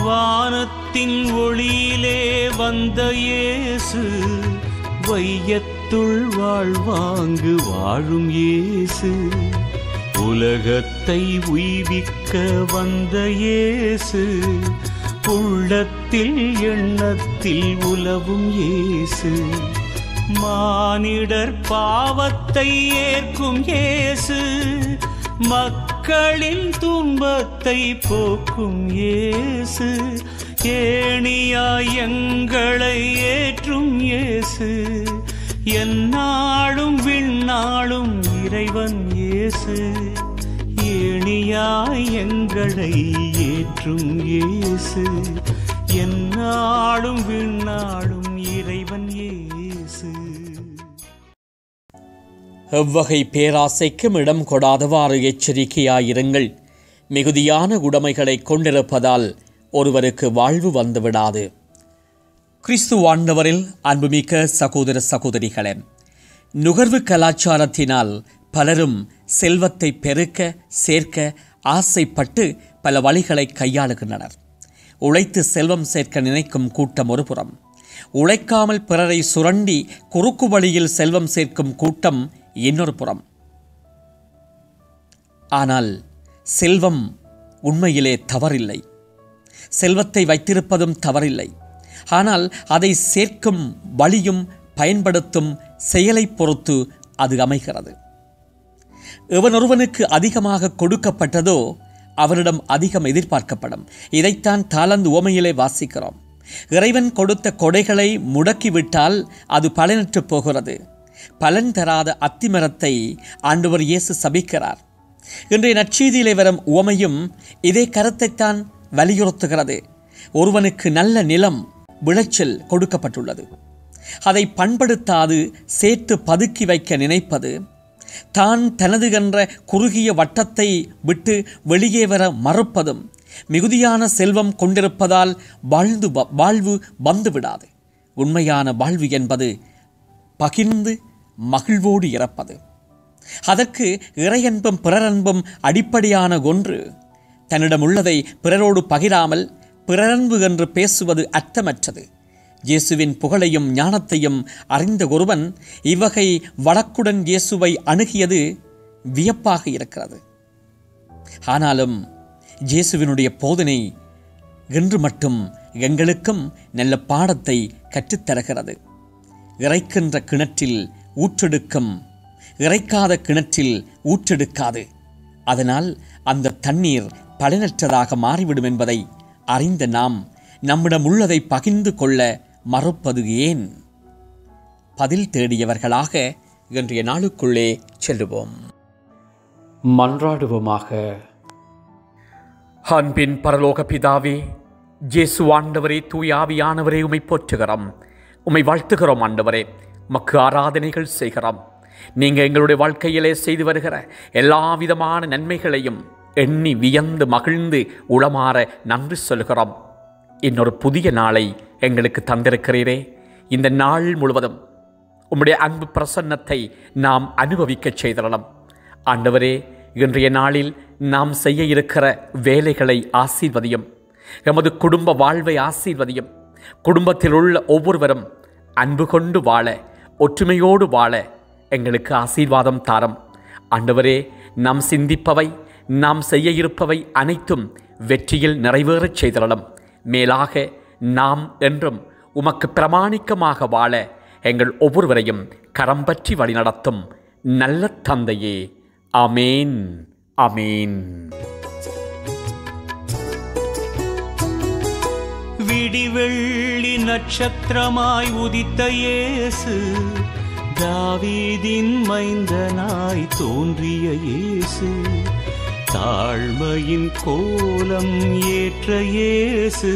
வானத்தின் ஒளியிலே வந்த இயேசு, வையத்துள் வாழ்வாங்கு வாழும் இயேசு, உலகத்தை உய்விக்க வந்த இயேசு, உள்ளத்தில் எண்ணத்தில் உலவும் இயேசு, மானிடர் பாவத்தை ஏற்கும் இயேசு, மக்களின் துன்பத்தை போக்கும் இயேசு, ஏணியாய் எங்களை ஏற்றும் இயேசு, எந்நாளும் விண்ணாளும் இறைவன் இயேசு, ஏணியாய் எங்களை ஏற்றும் இயேசு, எந்நாளும் விண்ணாளும் இறைவன் இயேசு. எவ்வகை பேராசைக்கும் இடம் கொடாதவாறு எச்சரிக்கையாயிருங்கள். மிகுதியான உடைமைகளை கொண்டிருப்பதால் ஒருவருக்கு வாழ்வு வந்துவிடாது. கிறிஸ்து ஆண்டவரில் அன்புமிக்க சகோதர சகோதரிகளே, நுகர்வு கலாச்சாரத்தினால் பலரும் செல்வத்தை பெருக்க சேர்க்க ஆசைப்பட்டு பல வழிகளை கையாளுகின்றனர். உழைத்து செல்வம் சேர்க்க நினைக்கும் கூட்டம் ஒரு புறம், உழைக்காமல் பிறரை சுரண்டி குறுக்கு வழியில் செல்வம் சேர்க்கும் கூட்டம் இன்னொரு புறம். ஆனால் செல்வம் உண்மையிலே தவறில்லை, செல்வத்தை வைத்திருப்பதும் தவறில்லை. ஆனால் அதை சேர்க்கும் வழியும் பயன்படுத்தும் செயலை பொறுத்து அது அமைகிறது. எவனொருவனுக்கு அதிகமாக கொடுக்கப்பட்டதோ அவனிடம் அதிகம் எதிர்பார்க்கப்படும். இதைத்தான் தாலந்து உவமையிலே வாசிக்கிறோம். இறைவன் கொடுத்த கொடைகளை முடக்கிவிட்டால் அது பலனற்று போகிறது. பலன் தராத அத்திமரத்தை ஆண்டவர் இயேசு சபிக்கிறார். இன்றைய நற்செய்தியிலே வரும் உவமையும் இதே கருத்தைத்தான் வலியுறுத்துகிறது. ஒருவனுக்கு நல்ல நிலம் விளைச்சல் கொடுக்கப்பட்டுள்ளது. அதை பண்படுத்தாது சேர்த்து பதுக்கி வைக்க நினைப்பது, தான் தனது என்ற குறுகிய வட்டத்தை விட்டு வெளியே வர மறுப்பதும், மிகுதியான செல்வம் கொண்டிருப்பதால் வாழ்வு வந்துவிடாது. உண்மையான வாழ்வு என்பது பகிர்ந்து மகிழ்வோடு இறப்பது. அதற்கு இறையன்பும் பிறரன்பும் அடிப்படையான ஒன்று. தன்னிடம் உள்ளதை பிறரோடு பகிராமல் பிறரன்பு என்று பேசுவது அர்த்தமற்றது. இயேசுவின் புகழையும் ஞானத்தையும் அறிந்த ஒருவன் இவ்வகை வழக்குடன் இயேசுவை அணுகியது வியப்பாக இருக்கிறது. ஆனாலும் இயேசுவினுடைய போதனை இன்று மட்டும் எங்களுக்கும் நல்ல பாடத்தை கற்றுத்தருகிறது. இறைக்கின்ற கிணற்றில் ஊற்றெடுக்கும், இறைக்காத கிணற்றில் ஊற்றெடுக்காது. அதனால் அந்த தண்ணீர் பலனற்றதாக மாறிவிடும் என்பதை அறிந்த நாம் நம்மிடம் உள்ளதை பகிர்ந்து கொள்ள மறுப்பது ஏன்? பதில் தேடியவர்களாக இன்றைய நாளுக்குள்ளே செல்லுவோம். மன்றாடுவோமாக. அன்பின் பரலோக பிதாவே, இயேசு ஆண்டவரே, தூய ஆவியானவரே, உம்மை போற்றுகிறோம், உம்மை வாழ்த்துகிறோம். ஆண்டவரே, மக்கு ஆராதனைகள் செய்கிறோம். நீங்கள் எங்களுடைய வாழ்க்கையிலே செய்து வருகிற எல்லா விதமான நன்மைகளையும் எண்ணி வியந்து மகிழ்ந்து உளமாற நன்றி சொல்கிறோம். இன்னொரு புதிய நாளை எங்களுக்கு தந்திருக்கிறீரே. இந்த நாள் முழுவதும் உம்முடைய அன்பு பிரசன்னத்தை நாம் அனுபவிக்க செய்தரலாம். ஆண்டவரே, இன்றைய நாளில் நாம் செய்ய இருக்கிற வேலைகளை ஆசீர்வதியும், எமது குடும்ப வாழ்வை ஆசீர்வதியும். குடும்பத்தில் உள்ள ஒவ்வொருவரும் அன்பு கொண்டு வாழ, ஒற்றுமையோடு வாழ எங்களுக்கு ஆசீர்வாதம் தாரும். ஆண்டவரே, நாம் சிந்திப்பவை, நாம் செய்ய இருப்பவை அனைத்தும் வெற்றியில் நிறைவேறச் செய்தரலாம். மேலாக நாம் என்றும் உமக்கு பிரமாணிக்கமாக வாழ எங்கள் ஒவ்வொருவரையும் கரம் பற்றி வழிநடத்தும் நல்ல தந்தையே. ஆமேன், ஆமேன். விடிவெள்ளி நட்சத்திரமாய் உதித்த இயேசு, தாவீதின் மைந்தனாய் தோன்றிய இயேசு, தாழ்மையின் கோலம் ஏற்ற இயேசு,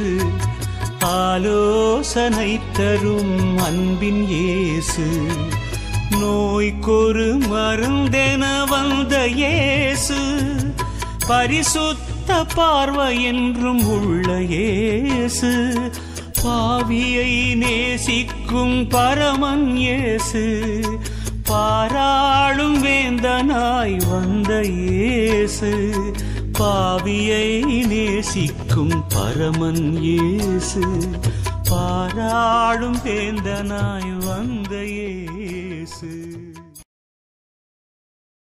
ஆலோசனை தரும் அன்பின் இயேசு, நோய்க்கொரு மருந்தென வந்த இயேசு, பரிசுத்த பார்வை என்றும் உள்ள இயேசு, பாவியை நேசிக்கும் பரமன் இயேசு, பாராளும் வேந்தனாய் வந்த இயேசு, பாவியை நேசிக்கும் பரமன் இயேசு, பாராடும் வேந்தனாய் வந்த இயேசு.